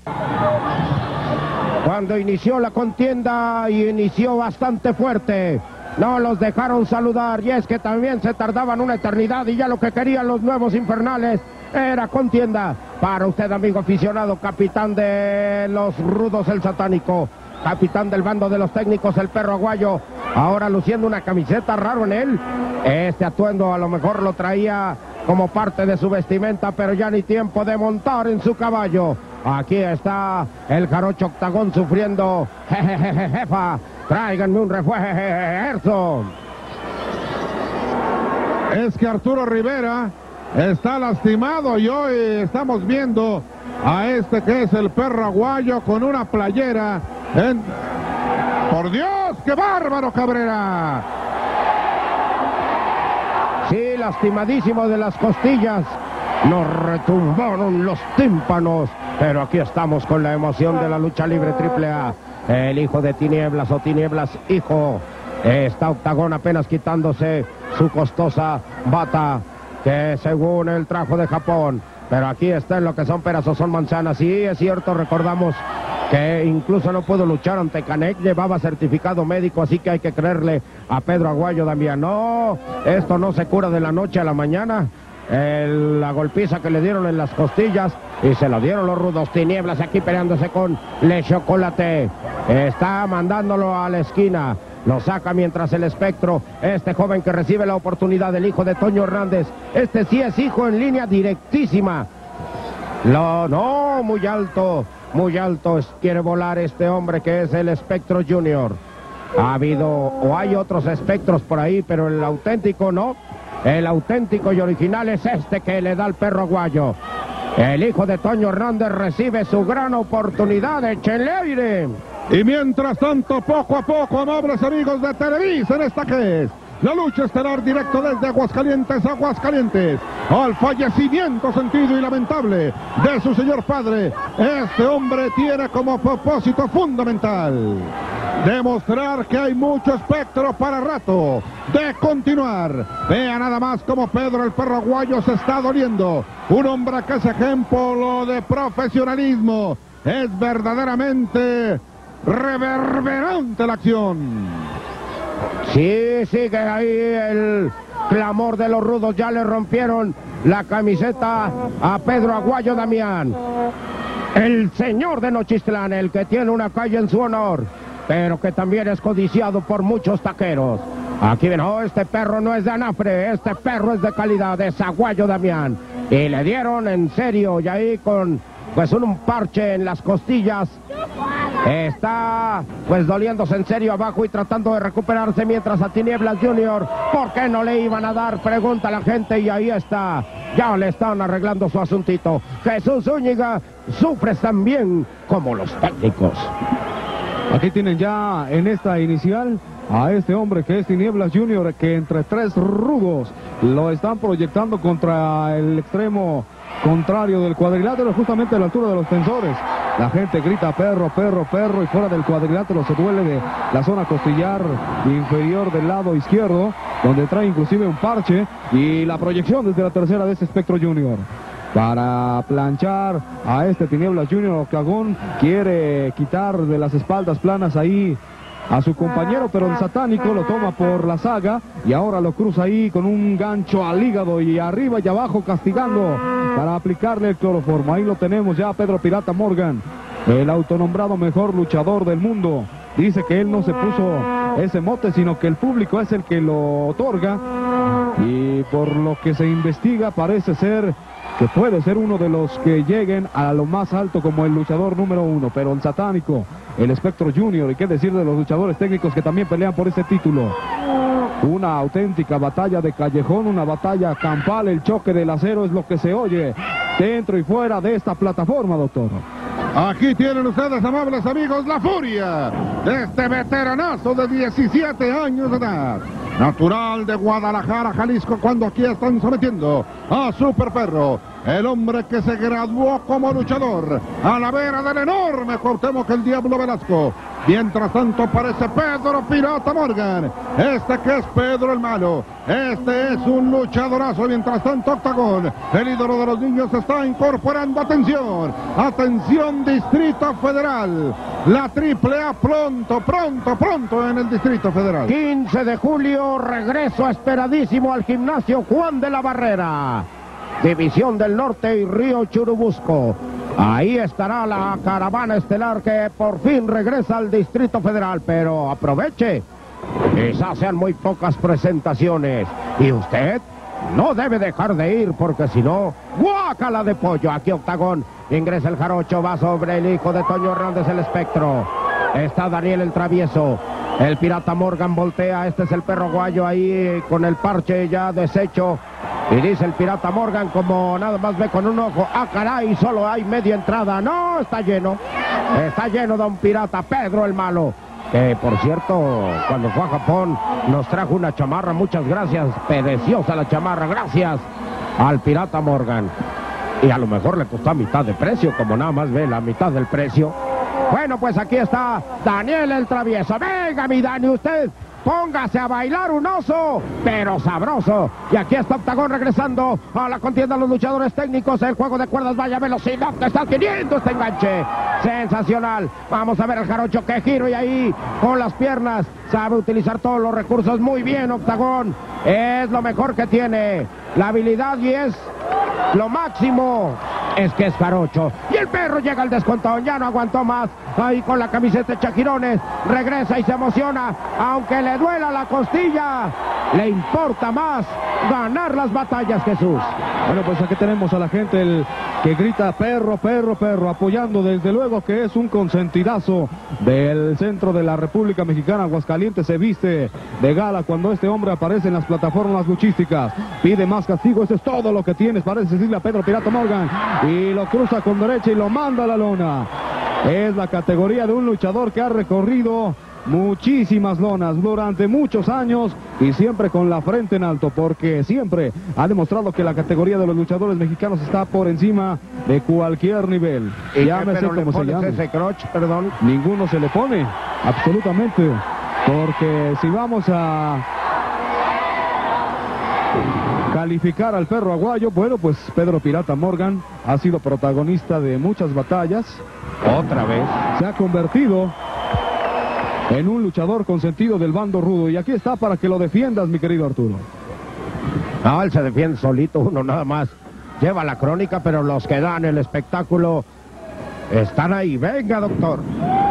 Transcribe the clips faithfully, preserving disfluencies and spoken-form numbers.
Cuando inició la contienda, y inició bastante fuerte, no los dejaron saludar, y es que también se tardaban una eternidad, y ya lo que querían los nuevos infernales era contienda. Para usted, amigo aficionado, capitán de los rudos, el satánico, capitán del bando de los técnicos, el perro aguayo, ahora luciendo una camiseta, raro en él. Este atuendo a lo mejor lo traía como parte de su vestimenta, pero ya ni tiempo de montar en su caballo. Aquí está el jarocho Octagón sufriendo. Jejeje, jefa, tráiganme un refuerzo. Es que Arturo Rivera está lastimado y hoy estamos viendo a este que es el perro aguayo con una playera en... ¡Por Dios, qué bárbaro, Cabrera! Sí, lastimadísimo de las costillas. Nos retumbaron los tímpanos. Pero aquí estamos con la emoción de la lucha libre triple A. El hijo de Tinieblas, o Tinieblas hijo. Está Octagón apenas quitándose su costosa bata, que según él trajo de Japón. Pero aquí está en lo que son peras o son manzanas. Sí, es cierto, recordamos que incluso no pudo luchar ante Canek, llevaba certificado médico, así que hay que creerle a Pedro Aguayo Damián. No, esto no se cura de la noche a la mañana. El, la golpiza que le dieron en las costillas, y se lo dieron los rudos. Tinieblas aquí peleándose con Le Chocolate. Está mandándolo a la esquina. Lo saca mientras el espectro, este joven que recibe la oportunidad, del hijo de Toño Hernández. Este sí es hijo en línea directísima. Lo, no, muy alto, muy alto quiere volar este hombre que es el Espectro Junior. Ha habido, o hay otros espectros por ahí, pero el auténtico no. El auténtico y original es este que le da al perro aguayo. El hijo de Toño Hernández recibe su gran oportunidad. ¡Échenle aire! Y mientras tanto, poco a poco, amables amigos de Televisa, en esta que es la lucha estelar, directo desde Aguascalientes, Aguascalientes, al fallecimiento sentido y lamentable de su señor padre. Este hombre tiene como propósito fundamental demostrar que hay mucho espectro para rato de continuar. Vea nada más como Pedro el perro aguayo se está doliendo. Un hombre que es ejemplo de profesionalismo. Es verdaderamente reverberante la acción. Sí, sigue ahí el clamor de los rudos. Ya le rompieron la camiseta a Pedro Aguayo Damián, el señor de Nochistlán, el que tiene una calle en su honor, pero que también es codiciado por muchos taqueros. Aquí ven, oh, este perro no es de anafre, este perro es de calidad, es Aguayo Damián. Y le dieron en serio, y ahí con pues un parche en las costillas. Está pues doliéndose en serio abajo y tratando de recuperarse, mientras a Tinieblas Junior, ¿por qué no le iban a dar? Pregunta la gente, y ahí está. Ya le están arreglando su asuntito. Jesús Zúñiga, sufres también como los técnicos. Aquí tienen ya en esta inicial a este hombre que es Tinieblas Junior, que entre tres rudos lo están proyectando contra el extremo contrario del cuadrilátero, justamente a la altura de los tensores. La gente grita perro, perro, perro, y fuera del cuadrilátero se duele de la zona costillar inferior del lado izquierdo, donde trae inclusive un parche, y la proyección desde la tercera de ese Espectro Junior. Para planchar a este Tinieblas Junior, Octagón quiere quitar de las espaldas planas ahí a su compañero, pero el satánico lo toma por la saga y ahora lo cruza ahí con un gancho al hígado, y arriba y abajo castigando para aplicarle el cloroformo. Ahí lo tenemos ya, Pedro Pirata Morgan, el autonombrado mejor luchador del mundo. Dice que él no se puso ese mote, sino que el público es el que lo otorga, y por lo que se investiga parece ser que puede ser uno de los que lleguen a lo más alto como el luchador número uno. Pero el satánico, el Espectro Junior, y qué decir de los luchadores técnicos que también pelean por ese título. Una auténtica batalla de callejón, una batalla campal. El choque del acero es lo que se oye dentro y fuera de esta plataforma, doctor. Aquí tienen ustedes, amables amigos, la furia de este veteranazo de diecisiete años de edad, natural de Guadalajara, Jalisco, cuando aquí están sometiendo a Super Perro, el hombre que se graduó como luchador a la vera del enorme Cuauhtémoc el Diablo Velasco. Mientras tanto aparece Pedro Pirata Morgan. Este que es Pedro el Malo. Este es un luchadorazo. Mientras tanto, Octagón, el ídolo de los niños, se está incorporando. Atención, atención, Distrito Federal. La triple A pronto, pronto, pronto en el Distrito Federal. quince de julio, regreso esperadísimo al gimnasio Juan de la Barrera. División del Norte y Río Churubusco. Ahí estará la caravana estelar que por fin regresa al Distrito Federal, pero aproveche, quizás sean muy pocas presentaciones y usted no debe dejar de ir porque si no, guácala de pollo. Aquí Octagón, ingresa el jarocho, va sobre el hijo de Toño Hernández, el espectro. Está Daniel el travieso. El Pirata Morgan voltea, este es el perro guayo ahí con el parche ya deshecho. Y dice el Pirata Morgan, como nada más ve con un ojo, ah caray, solo hay media entrada. No, está lleno, está lleno don Pirata, Pedro el Malo. Que por cierto, cuando fue a Japón nos trajo una chamarra, muchas gracias, preciosa la chamarra, gracias al Pirata Morgan. Y a lo mejor le costó a mitad de precio, como nada más ve la mitad del precio. Bueno, pues aquí está Daniel el travieso. Venga, mi Dani, usted póngase a bailar un oso, pero sabroso. Y aquí está Octagón regresando a la contienda de los luchadores técnicos. El juego de cuerdas, vaya velocidad que está teniendo este enganche. Sensacional. Vamos a ver el jarocho, que giro y ahí con las piernas. Sabe utilizar todos los recursos muy bien Octagón. Es lo mejor que tiene. La habilidad y es lo máximo. Es que es jarocho. Y el perro llega al descontón, ya no aguantó más. Ahí con la camiseta de Chaquirones, regresa y se emociona. Aunque le duela la costilla, le importa más ganar las batallas, Jesús. Bueno, pues aquí tenemos a la gente el que grita perro, perro, perro, apoyando desde luego que es un consentidazo del centro de la República Mexicana. Aguascalientes se viste de gala cuando este hombre aparece en las plataformas luchísticas. Pide más castigo, eso es todo lo que tienes, parece decirle a Pedro Pirata Morgan. Y lo cruza con derecha y lo manda a la lona. Es la categoría de un luchador que ha recorrido muchísimas lonas durante muchos años y siempre con la frente en alto, porque siempre ha demostrado que la categoría de los luchadores mexicanos está por encima de cualquier nivel. ¿Y llámese como se llame. Ese crotch, perdón? Ninguno se le pone, absolutamente, porque si vamos a calificar al perro aguayo, bueno, pues Pedro Pirata Morgan ha sido protagonista de muchas batallas. Otra vez. Se ha convertido en un luchador consentido del bando rudo. Y aquí está para que lo defiendas, mi querido Arturo. No, él se defiende solito, uno nada más lleva la crónica, pero los que dan el espectáculo están ahí. Venga, doctor.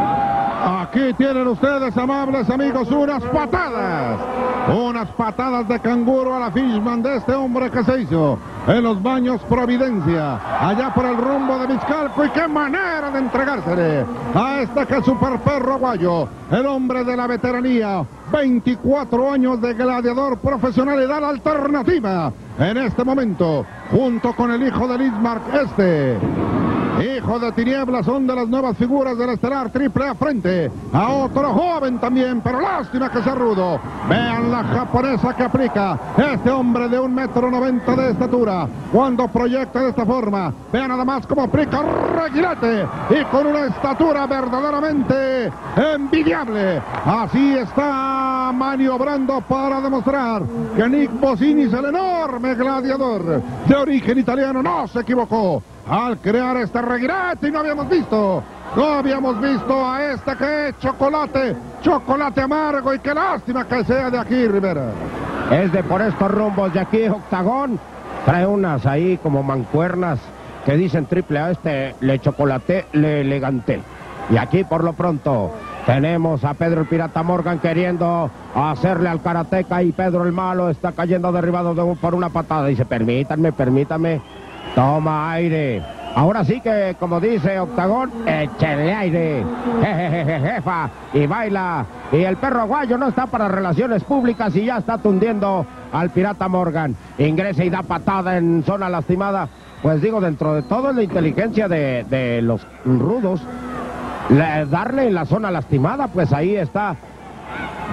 Aquí tienen ustedes, amables amigos, unas patadas. Unas patadas de canguro a la Fishman de este hombre que se hizo en los baños Providencia, allá por el rumbo de Vizcalco. Y qué manera de entregársele a este que es super perro aguayo, el hombre de la veteranía. veinticuatro años de gladiador profesional, y da la alternativa en este momento, junto con el hijo de Lismark, este hijo de Tinieblas, son de las nuevas figuras del estelar triple A frente a otro joven también, pero lástima que sea rudo. Vean la japonesa que aplica este hombre de un metro noventa de estatura cuando proyecta de esta forma. Vean nada más cómo aplica reguilete y con una estatura verdaderamente envidiable. Así está maniobrando para demostrar que Nick Bosinis, el enorme gladiador de origen italiano, no se equivocó al crear este reguilete. Y no habíamos visto, no habíamos visto a este que es chocolate, chocolate amargo, y qué lástima que sea de aquí, Rivera. Es de por estos rumbos de aquí, Octagón. Trae unas ahí como mancuernas que dicen triple A, este le chocolate, le elegante. Y aquí por lo pronto tenemos a Pedro el Pirata Morgan queriendo hacerle al karateca, y Pedro el Malo está cayendo derribado de un, por una patada. Dice, permítanme, permítanme. Toma aire. Ahora sí que, como dice Octagón, échale aire. Jejeje, jefa. Y baila. Y el perro aguayo no está para relaciones públicas y ya está tundiendo al Pirata Morgan. Ingresa y da patada en zona lastimada. Pues digo, dentro de todo es la inteligencia de, de los rudos. Le, darle en la zona lastimada, pues ahí está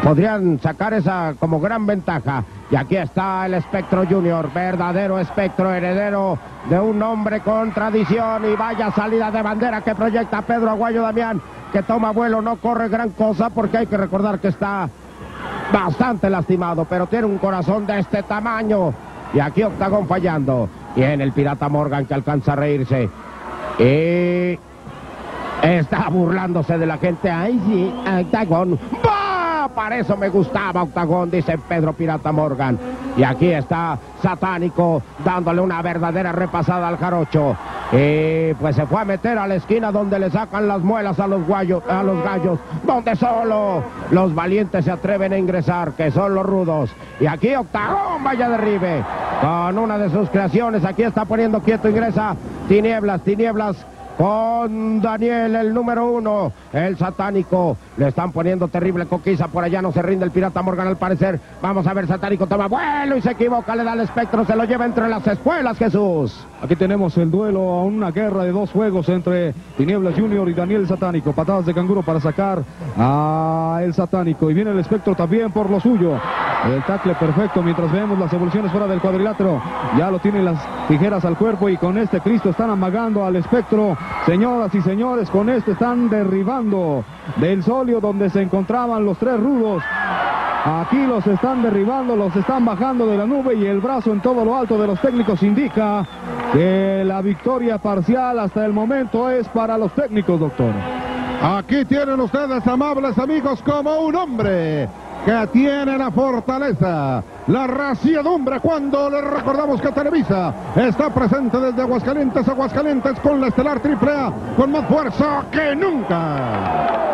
podrían sacar esa como gran ventaja. Y aquí está el Espectro Junior, verdadero espectro, heredero de un hombre con tradición. Y vaya salida de bandera que proyecta Pedro Aguayo Damián, que toma vuelo, no corre gran cosa porque hay que recordar que está bastante lastimado, pero tiene un corazón de este tamaño. Y aquí Octagón fallando. Viene el Pirata Morgan que alcanza a reírse. Y está burlándose de la gente. Ay, sí, Octagón. ¡Bah! Para eso me gustaba Octagón, dice Pedro Pirata Morgan. Y aquí está Satánico dándole una verdadera repasada al jarocho. Y pues se fue a meter a la esquina donde le sacan las muelas a los, guayos, a los gallos, donde solo los valientes se atreven a ingresar, que son los rudos. Y aquí Octagón, vaya derribe con una de sus creaciones. Aquí está poniendo quieto, ingresa Tinieblas, Tinieblas con Daniel, el número uno, el Satánico. Le están poniendo terrible coquiza por allá, no se rinde el Pirata Morgan al parecer. Vamos a ver, Satánico toma vuelo y se equivoca, le da el Espectro, se lo lleva entre las espuelas, Jesús. Aquí tenemos el duelo a una guerra de dos juegos entre Tinieblas Junior y Daniel Satánico. Patadas de canguro para sacar a el Satánico. Y viene el Espectro también por lo suyo. El tackle perfecto mientras vemos las evoluciones fuera del cuadrilátero. Ya lo tienen las tijeras al cuerpo y con este Cristo están amagando al Espectro. Señoras y señores, con este están derribando del solio donde se encontraban los tres rudos. Aquí los están derribando, los están bajando de la nube y el brazo en todo lo alto de los técnicos indica que la victoria parcial hasta el momento es para los técnicos, doctor. Aquí tienen ustedes, amables amigos, como un hombre que tiene la fortaleza, la rasiedumbre, cuando le recordamos que Televisa está presente desde Aguascalientes, Aguascalientes con la Estelar Triple A, con más fuerza que nunca.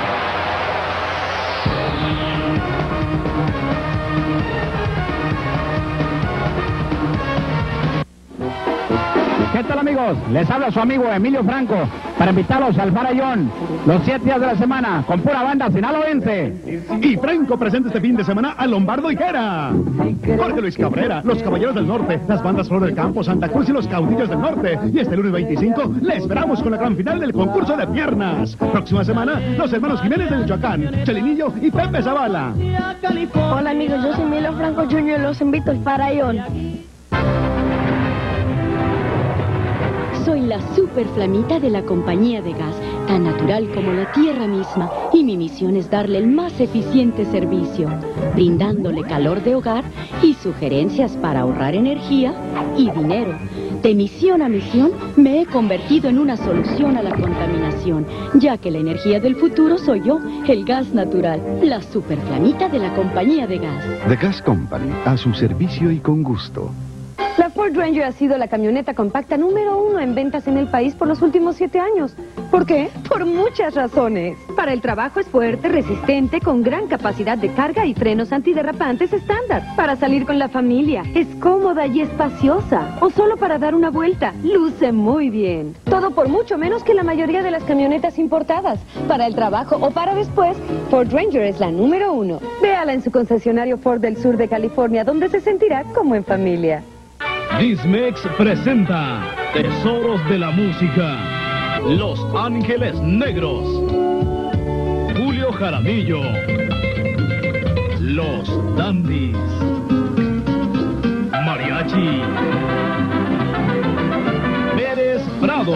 ¿Qué tal, amigos? Les habla su amigo Emilio Franco para invitarlos al Farallón los siete días de la semana con pura banda sinaloense. Y Franco presenta este fin de semana a Lombardo Higuera, Jorge Luis Cabrera, los Caballeros del Norte, las bandas Flor del Campo, Santa Cruz y los Caudillos del Norte. Y este lunes veinticinco le esperamos con la gran final del concurso de piernas. Próxima semana, los hermanos Jiménez de Michoacán, Chelinillo y Pepe Zavala. Hola, amigos, yo soy Emilio Franco junior, los invito al Farallón. Soy la super flamita de la compañía de gas, tan natural como la tierra misma, y mi misión es darle el más eficiente servicio, brindándole calor de hogar y sugerencias para ahorrar energía y dinero. De misión a misión, me he convertido en una solución a la contaminación, ya que la energía del futuro soy yo, el gas natural, la super flamita de la compañía de gas. The Gas Company, a su servicio y con gusto. La Ford Ranger ha sido la camioneta compacta número uno en ventas en el país por los últimos siete años. ¿Por qué? Por muchas razones. Para el trabajo es fuerte, resistente, con gran capacidad de carga y frenos antiderrapantes estándar. Para salir con la familia, es cómoda y espaciosa. O solo para dar una vuelta, luce muy bien. Todo por mucho menos que la mayoría de las camionetas importadas. Para el trabajo o para después, Ford Ranger es la número uno. Véala en su concesionario Ford del sur de California, donde se sentirá como en familia. Dismex presenta Tesoros de la Música, Los Ángeles Negros, Julio Jaramillo, Los Dandys, Mariachi, Pérez Prado,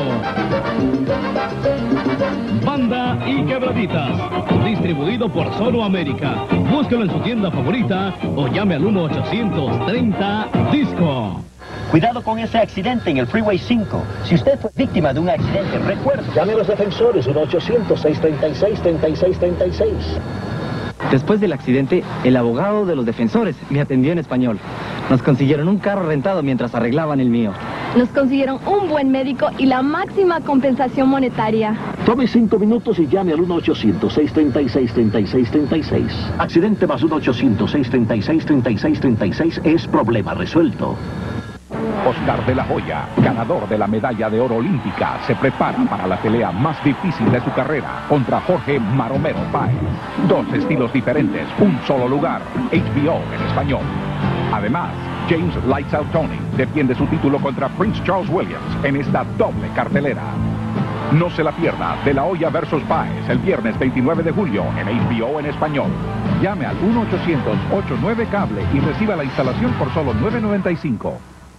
Banda y Quebraditas, distribuido por Solo América. Búsquelo en su tienda favorita o llame al uno ochocientos treinta disco. Cuidado con ese accidente en el Freeway cinco. Si usted fue víctima de un accidente, recuerde. Llame a los defensores, uno ochocientos, seiscientos treinta y seis, treinta y seis treinta y seis. Después del accidente, el abogado de los defensores me atendió en español. Nos consiguieron un carro rentado mientras arreglaban el mío. Nos consiguieron un buen médico y la máxima compensación monetaria. Tome cinco minutos y llame al uno ochocientos, seiscientos treinta y seis, treinta y seis treinta y seis. Accidente más uno ochocientos, seiscientos treinta y seis, treinta y seis treinta y seis es problema resuelto. Oscar de la Hoya, ganador de la medalla de oro olímpica, se prepara para la pelea más difícil de su carrera contra Jorge Maromero Páez. Dos estilos diferentes, un solo lugar, H B O en español. Además, James Lights Out Tony defiende su título contra Prince Charles Williams en esta doble cartelera. No se la pierda, De La Hoya versus Páez, el viernes veintinueve de julio en H B O en español. Llame al uno ochocientos ochenta y nueve cable y reciba la instalación por solo nueve noventa y cinco.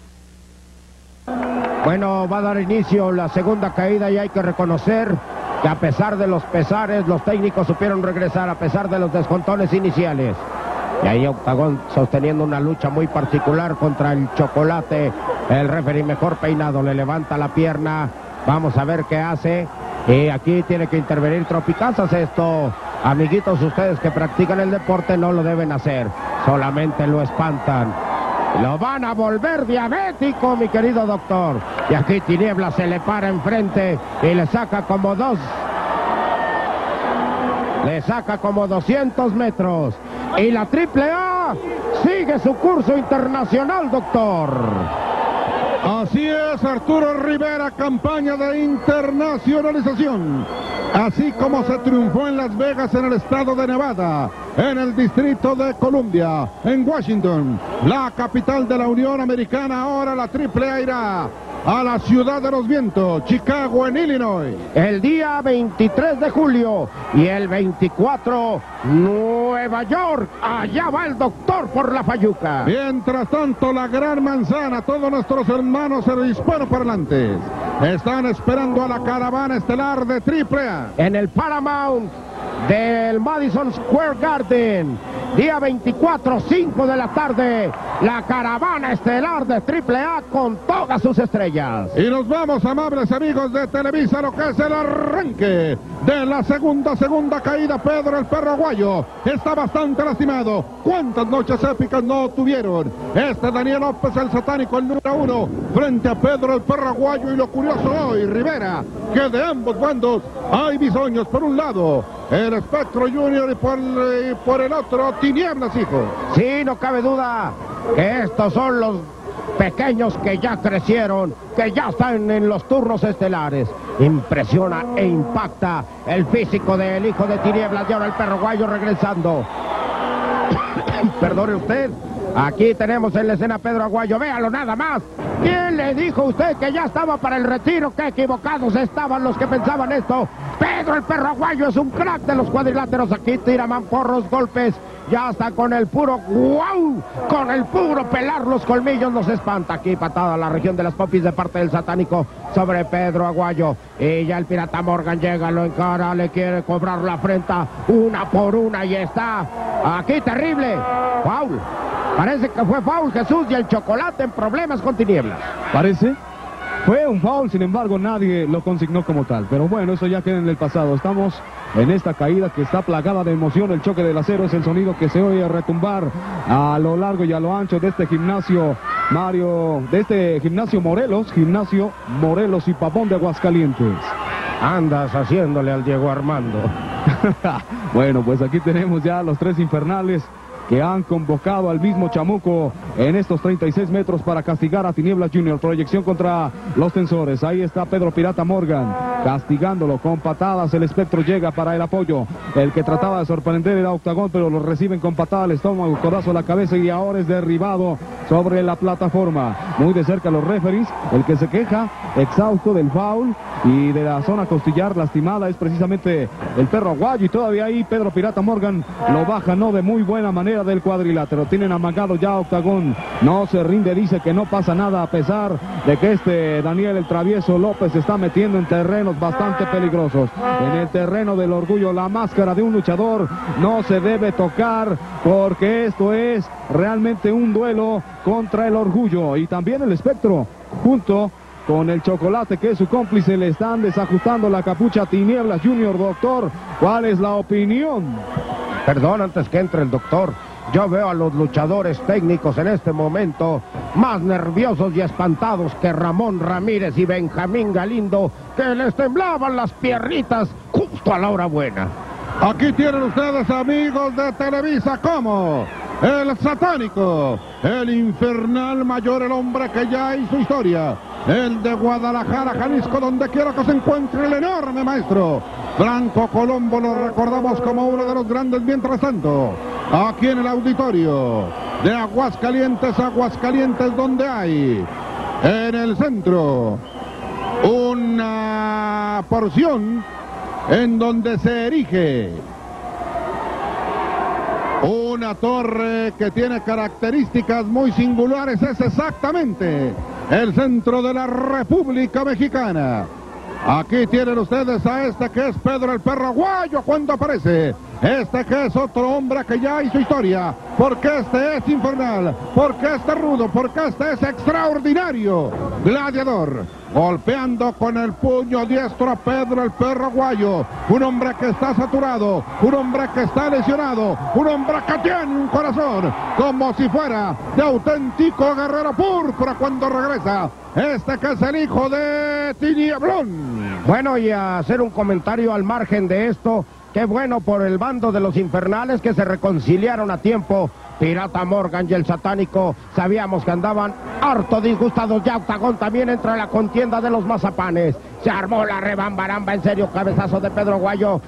Bueno, va a dar inicio la segunda caída y hay que reconocer que a pesar de los pesares, los técnicos supieron regresar a pesar de los descontones iniciales. Y ahí Octagón sosteniendo una lucha muy particular contra el Chocolate. El referee mejor peinado le levanta la pierna. Vamos a ver qué hace. Y aquí tiene que intervenir Tropicazas. Esto, amiguitos, ustedes que practican el deporte no lo deben hacer. Solamente lo espantan. Lo van a volver diabético, mi querido doctor. Y aquí Tinieblas se le para enfrente y le saca como dos. Le saca como doscientos metros. Y la triple A sigue su curso internacional, doctor. Así es, Arturo Rivera, campaña de internacionalización. Así como se triunfó en Las Vegas, en el estado de Nevada, en el Distrito de Columbia, en Washington, la capital de la Unión Americana, ahora la triple A irá a la Ciudad de los Vientos, Chicago, en Illinois. El día veintitrés de julio y el veinticuatro, Nueva York. Allá va el doctor por la Fayuca. Mientras tanto, la Gran Manzana, todos nuestros hermanos hispanoparlantes están esperando a la caravana estelar de triple A. En el Paramount del Madison Square Garden, día veinticuatro, cinco de la tarde, la caravana estelar de triple A con todas sus estrellas. Y nos vamos, amables amigos de Televisa, lo que es el arranque de la segunda, segunda caída. Pedro el Perro Aguayo está bastante lastimado. ¿Cuántas noches épicas no tuvieron? Este Daniel López, el satánico, el número uno, frente a Pedro el Perro Aguayo. Y lo curioso hoy, Rivera, que de ambos bandos hay bisoños. Por un lado, el Espectro Junior y por, y por el otro, Tinieblas, hijo. Sí, no cabe duda que estos son los pequeños que ya crecieron, que ya están en los turnos estelares. Impresiona e impacta el físico del hijo de Tinieblas y ahora el Perro Aguayo regresando. Perdone usted, aquí tenemos en la escena a Pedro Aguayo, véalo nada más. ¿Quién le dijo a usted que ya estaba para el retiro? ¡Qué equivocados estaban los que pensaban esto! Pedro el Perro Aguayo es un crack de los cuadriláteros. Aquí tira mamporros, golpes, ya está con el puro ¡guau! Con el puro pelar los colmillos nos espanta. Aquí patada a la región de las popis de parte del satánico sobre Pedro Aguayo. Y ya el pirata Morgan llega, lo encara, le quiere cobrar la afrenta una por una y está aquí terrible. ¡Foul! Parece que fue foul, Jesús, y el Chocolate en problemas con Tinieblas. ¿Parece? Fue un foul, sin embargo nadie lo consignó como tal. Pero bueno, eso ya queda en el pasado. Estamos en esta caída que está plagada de emoción. El choque del acero es el sonido que se oye retumbar a lo largo y a lo ancho de este gimnasio Mario, de este gimnasio Morelos, gimnasio Morelos y Pavón de Aguascalientes. Andas haciéndole al Diego Armando. Bueno, pues aquí tenemos ya los tres infernales que han convocado al mismo Chamuco en estos treinta y seis metros para castigar a Tinieblas Junior. Proyección contra los tensores. Ahí está Pedro Pirata Morgan castigándolo con patadas. El Espectro llega para el apoyo. El que trataba de sorprender era Octagón, pero lo reciben con patada al estómago, codazo a la cabeza y ahora es derribado sobre la plataforma. Muy de cerca los referees. El que se queja, exhausto del foul y de la zona costillar lastimada, es precisamente el Perro Aguayo. Y todavía ahí Pedro Pirata Morgan lo baja, no de muy buena manera, del cuadrilátero. Tienen amagado ya a Octagón, no se rinde, dice que no pasa nada a pesar de que este Daniel el Travieso López se está metiendo en terrenos bastante peligrosos. En el terreno del orgullo, la máscara de un luchador no se debe tocar porque esto es realmente un duelo contra el orgullo. Y también el Espectro junto con el Chocolate, que es su cómplice, le están desajustando la capucha a Tinieblas Junior. Doctor, ¿cuál es la opinión? Perdón, antes que entre el doctor, yo veo a los luchadores técnicos en este momento más nerviosos y espantados que Ramón Ramírez y Benjamín Galindo, que les temblaban las piernitas justo a la hora buena. Aquí tienen ustedes, amigos de Televisa, como el satánico, el infernal mayor, el hombre que ya hizo historia, el de Guadalajara, Jalisco, donde quiera que se encuentre el enorme maestro Franco Colombo. Lo recordamos como uno de los grandes. Mientras tanto, aquí en el auditorio de Aguascalientes, Aguascalientes, donde hay en el centro un una porción en donde se erige una torre que tiene características muy singulares. Es exactamente el centro de la República Mexicana. Aquí tienen ustedes a este que es Pedro el Perro Aguayo cuando aparece. Este que es otro hombre que ya hizo historia. Porque este es infernal. Porque este es rudo. Porque este es extraordinario. Gladiador. Golpeando con el puño diestro a Pedro el Perro Aguayo. Un hombre que está saturado. Un hombre que está lesionado. Un hombre que tiene un corazón como si fuera de auténtico guerrero púrpura cuando regresa. Este que es el hijo de Tinieblón. Bueno, y a hacer un comentario al margen de esto. Qué bueno por el bando de los infernales que se reconciliaron a tiempo. Pirata Morgan y el satánico sabíamos que andaban harto disgustados. Ya Octagón también entra en la contienda de los mazapanes. Se armó la rebambaramba, en serio, cabezazo de Pedro Aguayo.